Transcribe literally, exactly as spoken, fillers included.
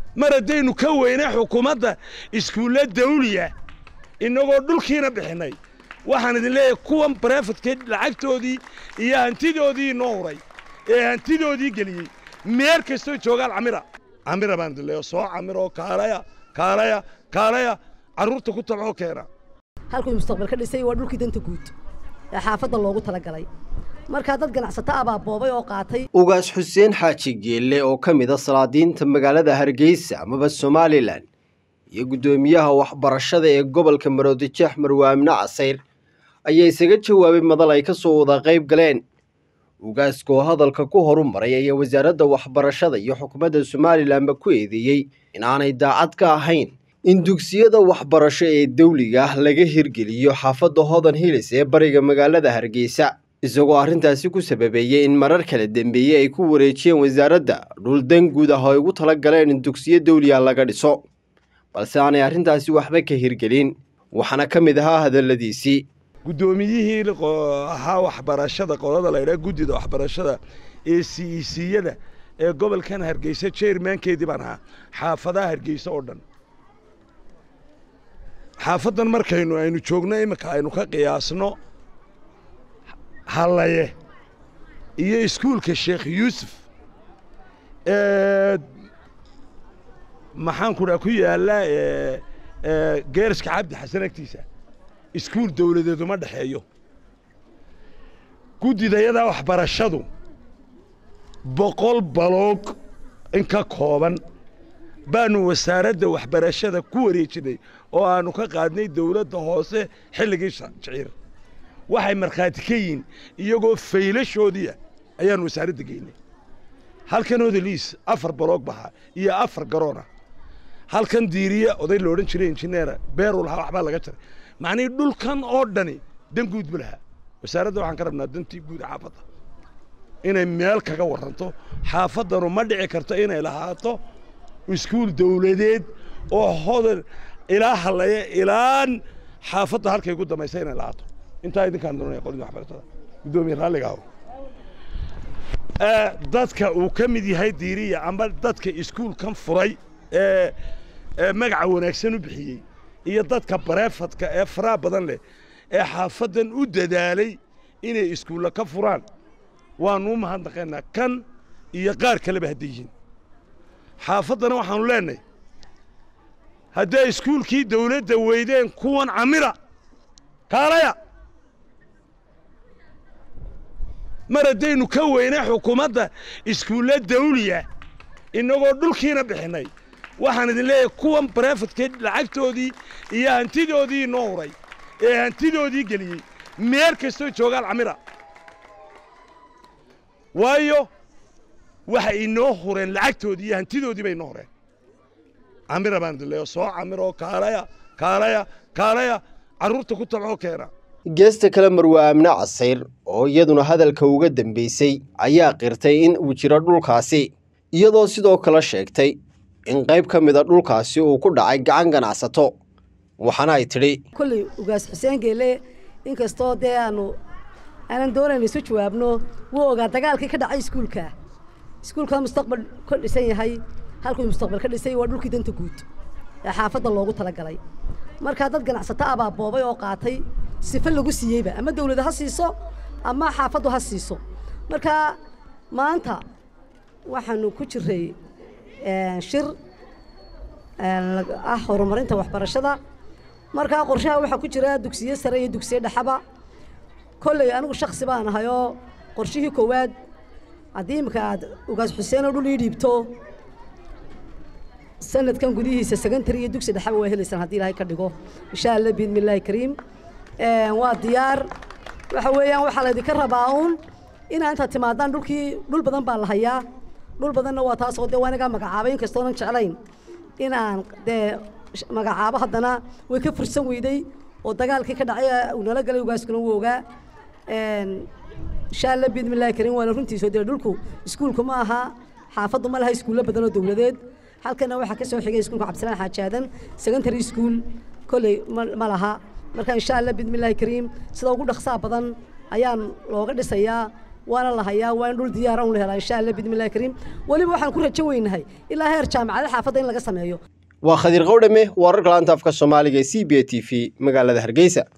maradaynu ka weynaa xukuumadda iskuulla dawliya inagoo dhulkiina bixinay waxaan idin leeyahay kuwan barefadkeed lacagtoodii iyo hantidoodii noo huray ee hantidoodii geliyey meel kastoo joogaan camira camira baan idin leeyahay soo camiroo kaalaya kaalaya kaalaya carruurta ku tabcoo keena halkuu mustaqbal ka dhisay waa dhulkii danta guud ee xaafadda loogu talagalay marka dad ganacsato ah baa boobay oo qaatay ugaas xuseen xaaji geelle oo ka mid ah salaadiinta magaalada Hargeysa amaba Somaliland iyo gudoomiyaha waxbarashada ee gobolka Maroodijeex Marwaamina Casayr ayaa isaga jawaabay madal ay ka soo wada qayb galeen ugaaskoo hadalka ku horumaray ayaa wasaaradda waxbarashada iyo xukuumadda Somaliland ku eedeeyay in aanay daacad ka ahayn in dugsiyada waxbarasho ee dawliga ah laga hirgeliyo xaafadda Hodan Hills ee bariga magaalada Hargeysa isagoo arrintaasi ku sababeeyay in marar kale dambeeyay ay ku wareejiyeen wasaaradda dhul dan guud ah oo ay ugu tala galeen in dugsiyo dawliga laga dhiso balse aanay arrintaasi waxba ka hirgelin waxaana ka mid ahaa hadalladiisii gudoomiyihii ahaa waxbarashada qolada la yiraahdo gudida waxbarashada ee C E C-yada ee gobolkan Hargeysa chairman-keedii baan ahaa xaafadaha Hargeysa oo dhan xaafadan markaynu aynu joogno imika aynu ka qiyaasno halaye iyo iskuulka Sheekh Yuusuf ee maxaan ku ku yaala ee geerska Cabdi Xasan agtiisa iskuul dawladeed uma dhaxeeyo gudidayada waxbarashadu boqol baloog in ka kooban baanu wasaaradda waxbarashada ku wareejinay oo aanu ka qaadnay dawladda hoose xilligii shacir waxay markhaati ka yihiin iyagoo faylashoodii ayaan wasaaradda geynay halkan odoliis afar baloog baxa iyo afar garoona halkan diiriya oday la odhan jiray injineer beerul waxba laga jiray macnii dhulkan oo dhani dan guud ma laha wasaaradda waxaan ka rabnaa dantii guud xaafadda inay meel kaga waranto xaafaddanu ma dhici karto inay lahaato iskuul dawladeed oo hodan ilaa halaya ilaan xaafadda halkay ugu damaysay inay lahaato intaa idinkaan doonaya qolada waxbarashada gudoomiye raaliga ah dadka uu ka mid yahay diiriya ama dadka iskuulkan furay ee magaca wanaagsan u bixiyay iyo dadka barefadka ee fara badan leh ee xaafadan u dadaalay inay iskuulla ka furaan waanu mahadnaqaynaa kan iyo qaar kale ba hadiyin xaafadana waxaanu leenahay hadday iskuulkii dawladda weydeen kuwan camira kaalaya maradaynu ka weynaa xukuumadda iskuulla dawliya inagoo dhulkiina bixinay waxaan idin leeyahay kuwan barefadkeed lacagtoodii iyo hantidoodii noo huray ee hantidoodii geliyey meel kastoo joogaan camira waayo waxa inoo hureen lacagtoodii iyo hantidoodii bay inoo hureen camira baan idin leeyahay soo camiroo kaalaya kaalaya kaalaya carruurta ku tabcoo keena geesta kale Marwaamina Casayr oo iyaduna hadalka uga dambeysay ayaa qirtay in uu jiro dhulkaasi iyadoo sidoo kale sheegtay in qayb ka mid ah dhulkaasi uu ku dhacay gacan ganacsato waxaana ay tiri kulli ugaas Xuseen Geelle inkastoo de aanu aanan doonayn isu jawaabno wuu ogaa dagaalkii ka dhacay iskuulka iskuulka mustaqbal ka dhisan yahay halkuu mustaqbal ka dhisay waa dhulkii danta guud ee xaafadda loogu talagalay marka dad ganacsato ah baa boobay oo qaatay sifa lagu siiyeyba ama dawladda ha siiso ama xaafaddu ha siiso marka maanta waxaanu ku jiray shir ah horumarinta waxbarashada marka qorshaha waxa ku jira dugsiyo sare iyo dugsiyo dhaxaba kulay anigu shakhsi baan ahay oo qorshihii koowaad hadii imka ugaas Xuseen oo dhul ii dhiibto sanadkan gudihiisa secondary iyo dugsi dhaxaba way helaysan hadii Ilaahay ka dhigo insha Allah bismillaahi kariim ee waa diyaar waxa weeyaan waxa la idinka rabaa uun in aad timaadaan dhulkii dhul badan baa la hayaa dhul badanna waa taas oo de waanaga magacaabay in kastoo aan jeclayn in aan de magacaabo haddana way ka fursan weyday oo dagaalkii ka dhacay uu nala galay ugaaskuna wuu ogaa een insha Allah bismillaahi kariim waa runtii soo diray dhulku iskuulku ma aha xaafaddu ma laha iskuulo badan oo dawladeed halkana waxa ka soo xigay iskuulka Cabdisalaan Xaajaadan secondary school kulay ma laha marka insha Allah bismillaahi kariim sida ugu dhaqsaha badan ayaan looga dhisayaa وانا الله هيا وين دول ديار ولا هلا إن شاء الله بإذن الله الكريم ولي بوحنا كل رجوين هاي إلا هير جامعة الحافظين لقى سمعيو وخدير قودمه ورق لانتافك الصومالي سي بي تي في مقالة هرقيسة.